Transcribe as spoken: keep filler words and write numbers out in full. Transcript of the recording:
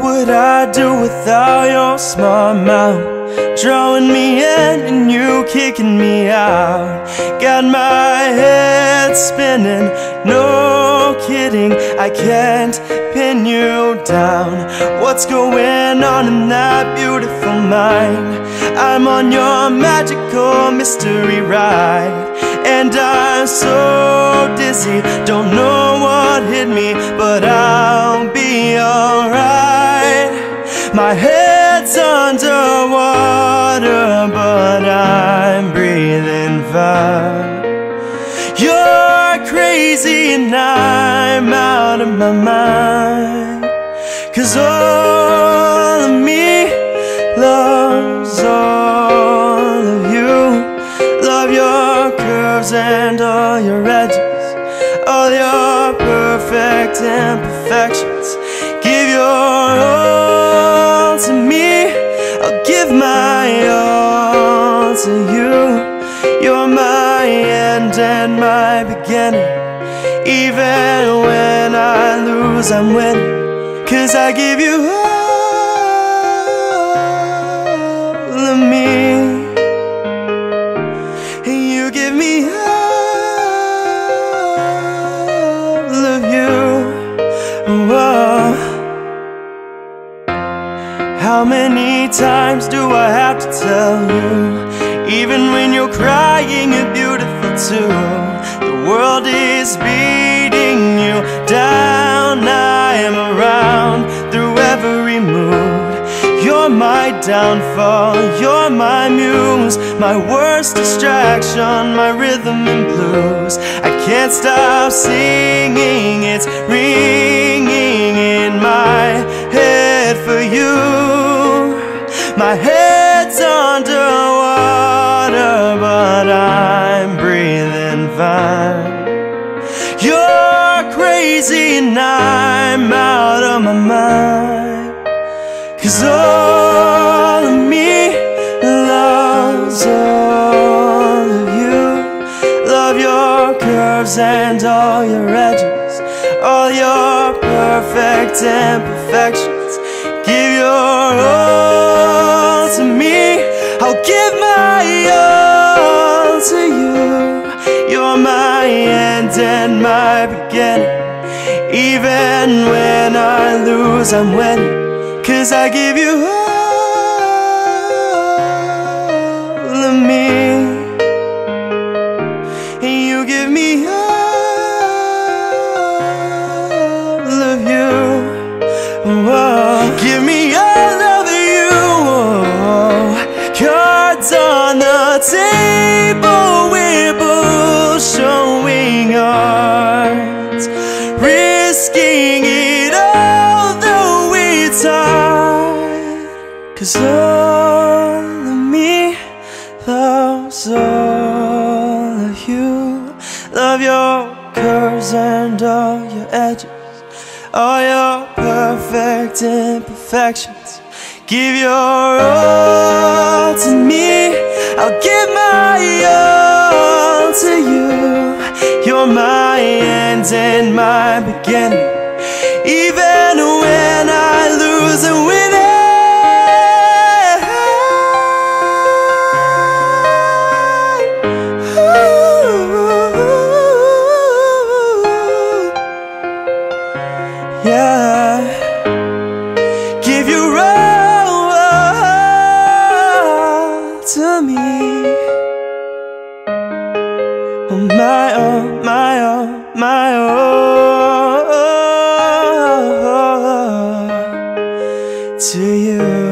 What would I do without your smart mouth, drawing me in and you kicking me out? Got my head spinning, no kidding, I can't pin you down. What's going on in that beautiful mind? I'm on your magical mystery ride, and I'm so dizzy, don't know what hit me, but I'll be alright. My head's underwater, but I'm breathing fine. You're crazy and I'm out of my mind, 'cause all of me loves all of you. Love your curves and all your edges, all your perfect imperfections. Give your all to me, I'll give my all to you. You're my end and my beginning. Even when I lose, I'm winning, 'cause I give you all of me, and you give me all of you. Whoa. How many times do I have to tell you? Even when you're crying, you're beautiful too. The world is beating you down, I am around through every mood. You're my downfall, you're my muse, my worst distraction, my rhythm and blues. I can't stop singing, it's ringing in my head for you. My head's underwater, but I'm breathing fine. You're crazy and I'm out of my mind, 'cause all of me loves all of you. Love your curves and all your edges, all your perfect imperfections. Give your all to me, I'll give my all to you. You're my end and my beginning. Even when I lose, I'm winning, 'cause I give you all of me, and you give me all of you. Whoa. Give me all of you. Whoa. Cards on the table, we're both showing hearts, risking it all though it's hard. 'Cause all of me loves all of you. Love your curves and all your edges, all your perfect imperfections. Give your all to me, I'll give my all to you. You're my end and my beginning. Even when I lose, I'm winning. Yeah, give your all to me. Oh, my all, my all, my all to you.